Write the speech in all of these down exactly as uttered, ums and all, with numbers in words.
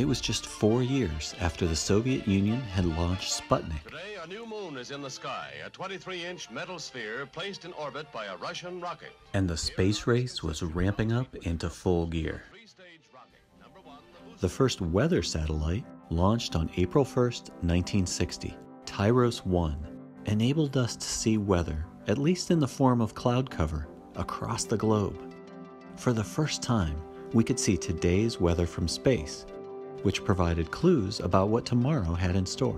It was just four years after the Soviet Union had launched Sputnik. Today, a new moon is in the sky, a twenty-three inch metal sphere placed in orbit by a Russian rocket. And the space race was ramping up into full gear. The first weather satellite, launched on April first, nineteen sixty, Tyros one, enabled us to see weather, at least in the form of cloud cover, across the globe. For the first time, we could see today's weather from space, which provided clues about what tomorrow had in store.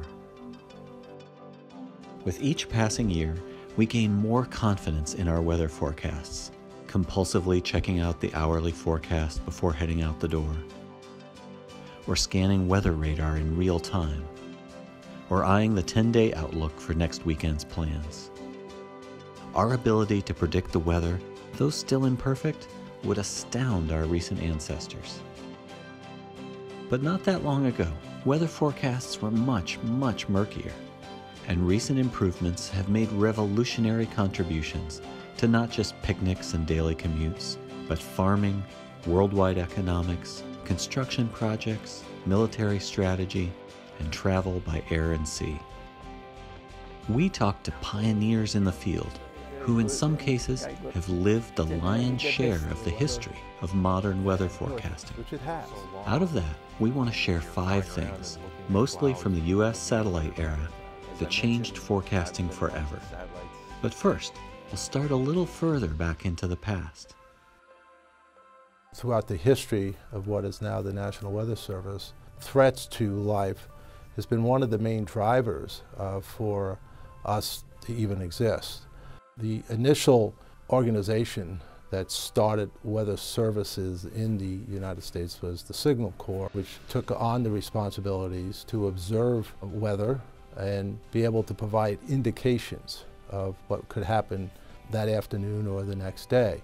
With each passing year, we gained more confidence in our weather forecasts, compulsively checking out the hourly forecast before heading out the door, or scanning weather radar in real time, or eyeing the ten-day outlook for next weekend's plans. Our ability to predict the weather, though still imperfect, would astound our recent ancestors. But not that long ago, weather forecasts were much, much murkier, and recent improvements have made revolutionary contributions to not just picnics and daily commutes, but farming, worldwide economics, construction projects, military strategy, and travel by air and sea. We talked to pioneers in the field who in some cases have lived the lion's share of the history of modern weather forecasting. Out of that, we want to share five things, mostly from the U S satellite era, that changed forecasting forever. But first, we'll start a little further back into the past. Throughout the history of what is now the National Weather Service, threats to life has been one of the main drivers uh, for us to even exist. The initial organization that started weather services in the United States was the Signal Corps, which took on the responsibilities to observe weather and be able to provide indications of what could happen that afternoon or the next day.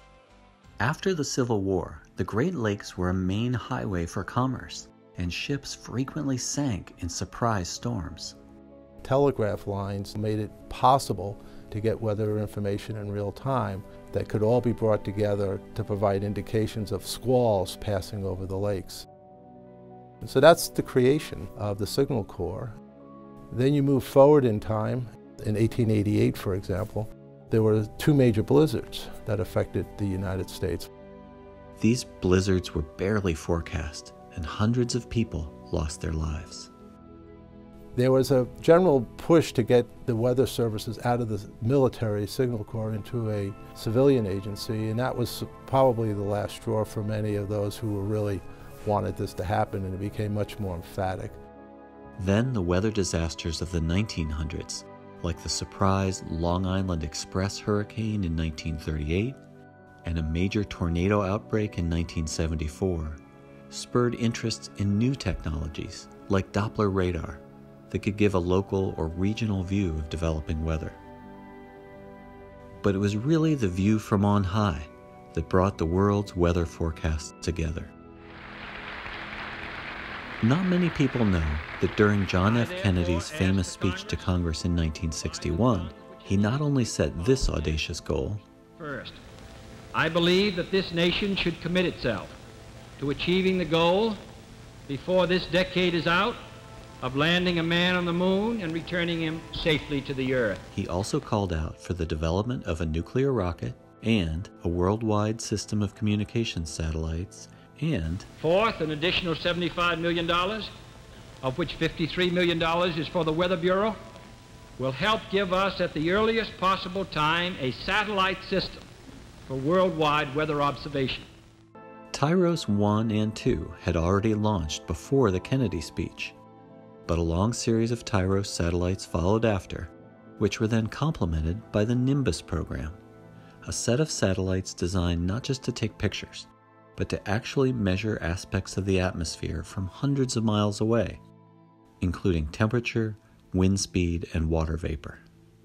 After the Civil War, the Great Lakes were a main highway for commerce, and ships frequently sank in surprise storms. Telegraph lines made it possible to get weather information in real time that could all be brought together to provide indications of squalls passing over the lakes. And so that's the creation of the Signal Corps. Then you move forward in time. In eighteen eighty-eight, for example, there were two major blizzards that affected the United States. These blizzards were barely forecast, and hundreds of people lost their lives. There was a general push to get the weather services out of the military Signal Corps into a civilian agency, and that was probably the last straw for many of those who really wanted this to happen, and it became much more emphatic. Then the weather disasters of the nineteen hundreds, like the surprise Long Island Express hurricane in nineteen thirty-eight and a major tornado outbreak in nineteen seventy-four, spurred interest in new technologies like Doppler radar that could give a local or regional view of developing weather. But it was really the view from on high that brought the world's weather forecasts together. Not many people know that during John F. Kennedy's famous speech to Congress in nineteen sixty-one, he not only set this audacious goal. First, I believe that this nation should commit itself to achieving the goal, before this decade is out, of landing a man on the moon and returning him safely to the Earth. He also called out for the development of a nuclear rocket and a worldwide system of communication satellites, and fourth, an additional seventy-five million dollars, of which fifty-three million dollars is for the Weather Bureau, will help give us at the earliest possible time a satellite system for worldwide weather observation. Tyros one and two had already launched before the Kennedy speech, but a long series of Tyros satellites followed after, which were then complemented by the Nimbus program, a set of satellites designed not just to take pictures, but to actually measure aspects of the atmosphere from hundreds of miles away, including temperature, wind speed, and water vapor.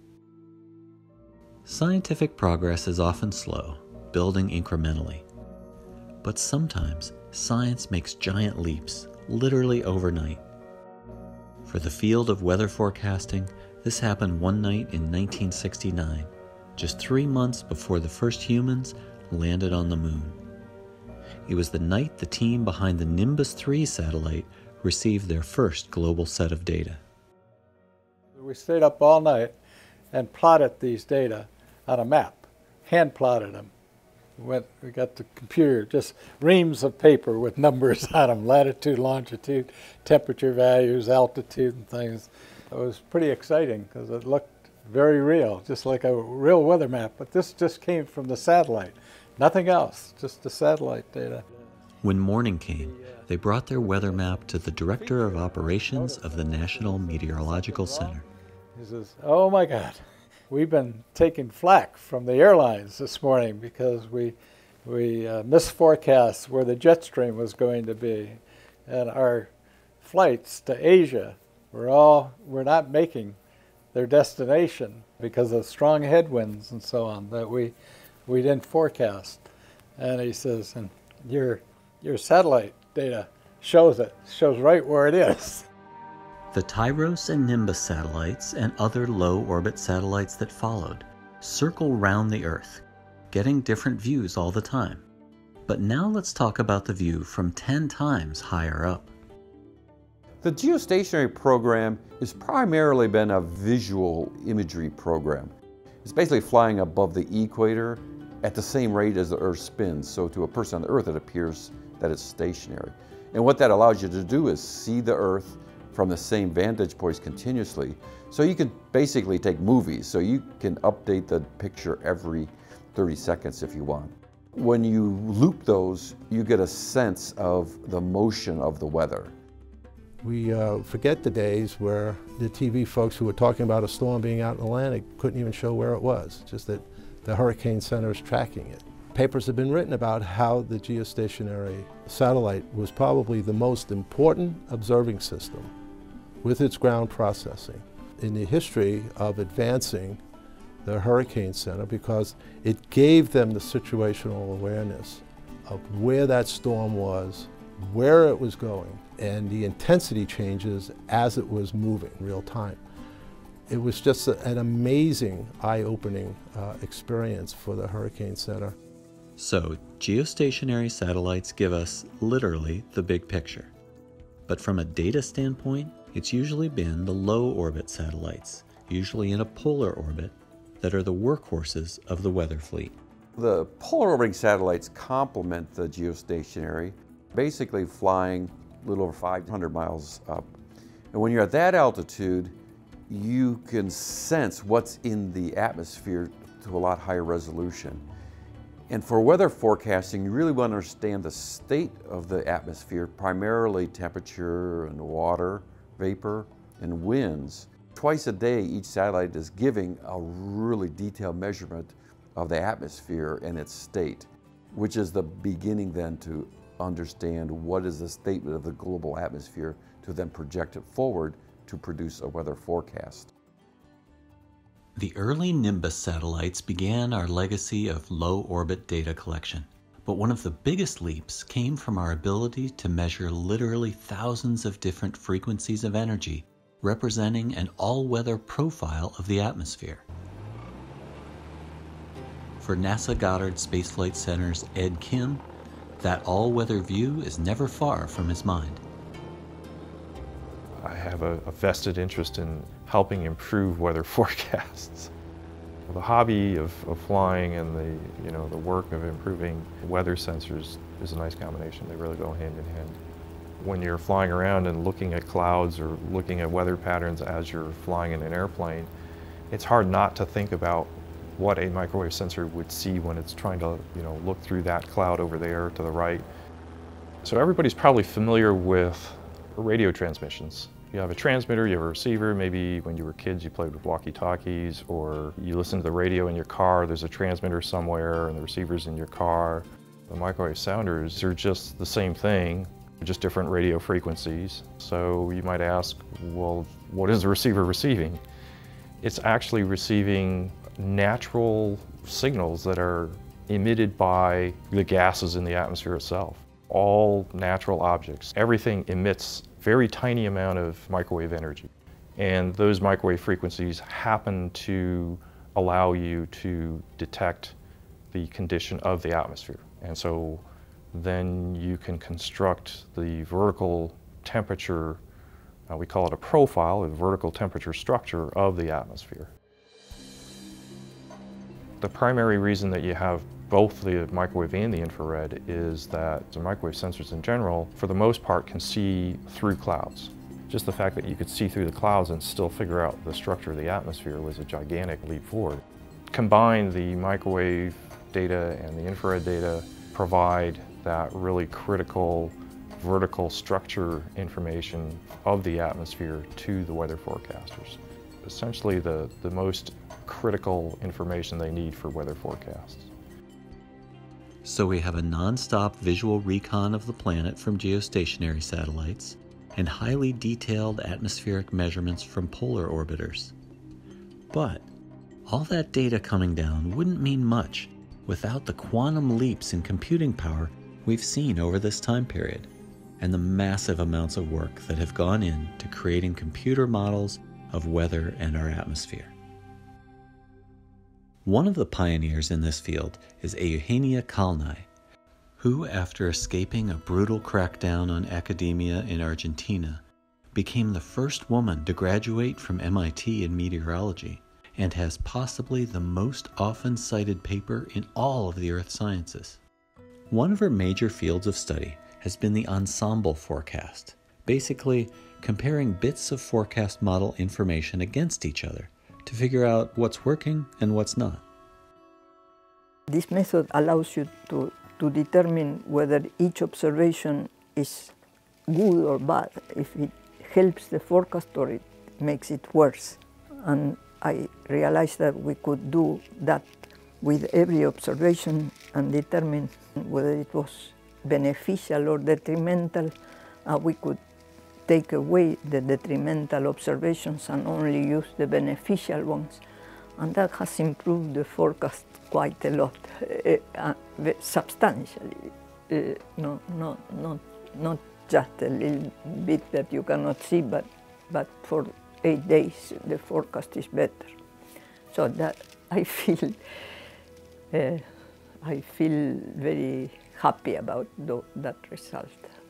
Scientific progress is often slow, building incrementally. But sometimes science makes giant leaps, literally overnight. For the field of weather forecasting, this happened one night in nineteen sixty-nine, just three months before the first humans landed on the moon. It was the night the team behind the Nimbus three satellite received their first global set of data. We stayed up all night and plotted these data on a map, hand plotted them. We, went, we got the computer, just reams of paper with numbers on them, latitude, longitude, temperature values, altitude and things. It was pretty exciting because it looked very real, just like a real weather map, but this just came from the satellite. Nothing else, just the satellite data. When morning came, they brought their weather map to the Director of Operations of the National Meteorological Center. He says, oh my God, we've been taking flack from the airlines this morning because we, we uh, misforecast where the jet stream was going to be. And our flights to Asia were all, we're not making their destination because of strong headwinds and so on that we, we didn't forecast. And he says, and your, your satellite data shows it, shows right where it is. The Tyros and Nimbus satellites and other low-orbit satellites that followed circle round the Earth, getting different views all the time. But now let's talk about the view from ten times higher up. The geostationary program has primarily been a visual imagery program. It's basically flying above the equator at the same rate as the Earth spins, so to a person on the Earth it appears that it's stationary. And what that allows you to do is see the Earth from the same vantage points continuously. So you can basically take movies, so you can update the picture every thirty seconds if you want. When you loop those, you get a sense of the motion of the weather. We uh, forget the days where the T V folks who were talking about a storm being out in the Atlantic couldn't even show where it was, just that the Hurricane Center is tracking it. Papers have been written about how the geostationary satellite was probably the most important observing system with its ground processing in the history of advancing the Hurricane Center, because it gave them the situational awareness of where that storm was, where it was going, and the intensity changes as it was moving in real time. It was just a, an amazing, eye-opening uh, experience for the Hurricane Center. So, geostationary satellites give us literally the big picture. But from a data standpoint, it's usually been the low-orbit satellites, usually in a polar orbit, that are the workhorses of the weather fleet. The polar orbiting satellites complement the geostationary, basically flying a little over five hundred miles up. And when you're at that altitude, you can sense what's in the atmosphere to a lot higher resolution. And for weather forecasting, you really want to understand the state of the atmosphere, primarily temperature and water, vapor, and winds. Twice a day, each satellite is giving a really detailed measurement of the atmosphere and its state, which is the beginning then to understand what is the statement of the global atmosphere to then project it forward to produce a weather forecast. The early Nimbus satellites began our legacy of low-orbit data collection. But one of the biggest leaps came from our ability to measure literally thousands of different frequencies of energy, representing an all-weather profile of the atmosphere. For NASA Goddard Space Flight Center's Ed Kim, that all-weather view is never far from his mind. I have a, a vested interest in helping improve weather forecasts. The hobby of, of flying and the, you know, the work of improving weather sensors is a nice combination. They really go hand in hand. When you're flying around and looking at clouds or looking at weather patterns as you're flying in an airplane, it's hard not to think about what a microwave sensor would see when it's trying to, you know, look through that cloud over there to the right. So everybody's probably familiar with radio transmissions. You have a transmitter, you have a receiver. Maybe when you were kids you played with walkie-talkies, or you listen to the radio in your car, there's a transmitter somewhere and the receiver's in your car. The microwave sounders are just the same thing, just different radio frequencies. So you might ask, well, what is the receiver receiving? It's actually receiving natural signals that are emitted by the gases in the atmosphere itself. All natural objects, everything emits very tiny amount of microwave energy. And those microwave frequencies happen to allow you to detect the condition of the atmosphere. And so then you can construct the vertical temperature, uh, we call it a profile, a vertical temperature structure of the atmosphere. The primary reason that you have both the microwave and the infrared is that the microwave sensors in general, for the most part, can see through clouds. Just the fact that you could see through the clouds and still figure out the structure of the atmosphere was a gigantic leap forward. Combined, the microwave data and the infrared data provide that really critical vertical structure information of the atmosphere to the weather forecasters. Essentially the, the most critical information they need for weather forecasts. So we have a non-stop visual recon of the planet from geostationary satellites and highly detailed atmospheric measurements from polar orbiters. But all that data coming down wouldn't mean much without the quantum leaps in computing power we've seen over this time period, and the massive amounts of work that have gone into creating computer models of weather and our atmosphere. One of the pioneers in this field is Eugenia Kalnay, who, after escaping a brutal crackdown on academia in Argentina, became the first woman to graduate from M I T in meteorology and has possibly the most often cited paper in all of the earth sciences. One of her major fields of study has been the Ensemble Forecast, basically comparing bits of forecast model information against each other to figure out what's working and what's not. This method allows you to, to determine whether each observation is good or bad, if it helps the forecast or it makes it worse. And I realized that we could do that with every observation and determine whether it was beneficial or detrimental. Uh, we could take away the detrimental observations and only use the beneficial ones. And that has improved the forecast quite a lot, uh, uh, substantially. Uh, no, no, not, not just a little bit that you cannot see, but, but for eight days the forecast is better. So that I feel, uh, I feel very happy about the, that result.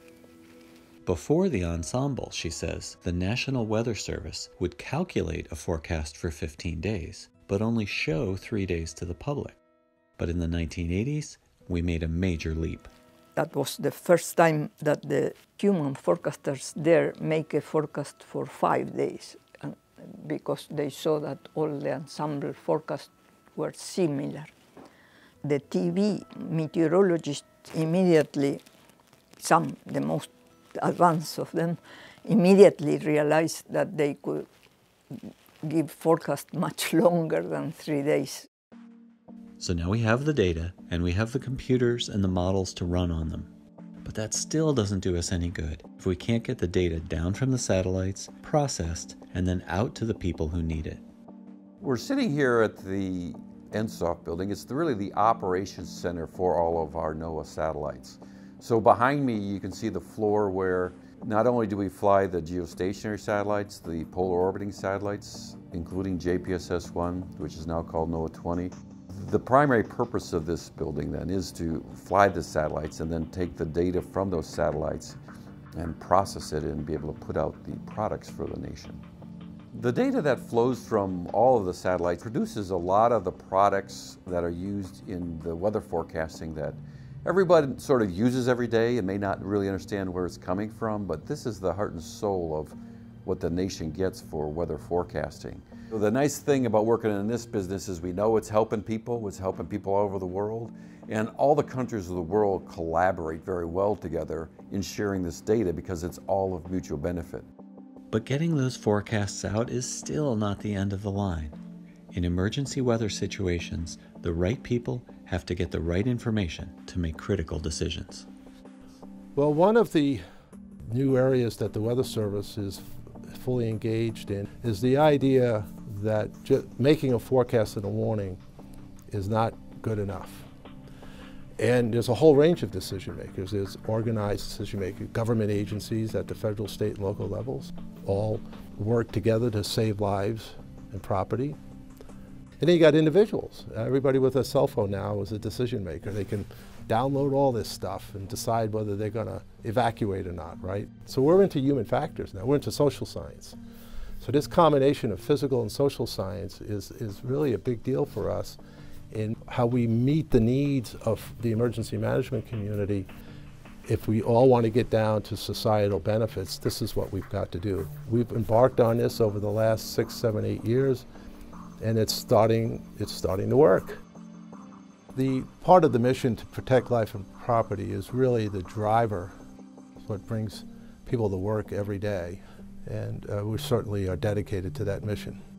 Before the Ensemble, she says, the National Weather Service would calculate a forecast for fifteen days, but only show three days to the public. But in the nineteen eighties, we made a major leap. That was the first time that the human forecasters there make a forecast for five days, and because they saw that all the ensemble forecasts were similar. The T V meteorologists immediately, some, the most advanced of them, immediately realized that they could give forecast much longer than three days. So now we have the data, and we have the computers and the models to run on them. But that still doesn't do us any good if we can't get the data down from the satellites, processed, and then out to the people who need it. We're sitting here at the N S O F building. It's the, really the operations center for all of our NOAA satellites. So behind me you can see the floor where not only do we fly the geostationary satellites, the polar orbiting satellites, including J P S S one, which is now called NOAA twenty. The primary purpose of this building then is to fly the satellites and then take the data from those satellites and process it and be able to put out the products for the nation. The data that flows from all of the satellites produces a lot of the products that are used in the weather forecasting that everybody sort of uses every day and may not really understand where it's coming from, but this is the heart and soul of what the nation gets for weather forecasting. So the nice thing about working in this business is we know it's helping people, it's helping people all over the world, and all the countries of the world collaborate very well together in sharing this data because it's all of mutual benefit. But getting those forecasts out is still not the end of the line. In emergency weather situations, the right people have to get the right information to make critical decisions. Well, one of the new areas that the Weather Service is fully engaged in is the idea that just making a forecast and a warning is not good enough. And there's a whole range of decision makers. There's organized decision makers, government agencies at the federal, state, and local levels, all work together to save lives and property. And then you got individuals. Everybody with a cell phone now is a decision maker. They can download all this stuff and decide whether they're going to evacuate or not, right? So we're into human factors now. We're into social science. So this combination of physical and social science is, is really a big deal for us in how we meet the needs of the emergency management community. If we all want to get down to societal benefits, this is what we've got to do. We've embarked on this over the last six, seven, eight years, and it's starting, it's starting to work. The part of the mission to protect life and property is really the driver. It's what brings people to work every day, and uh, we certainly are dedicated to that mission.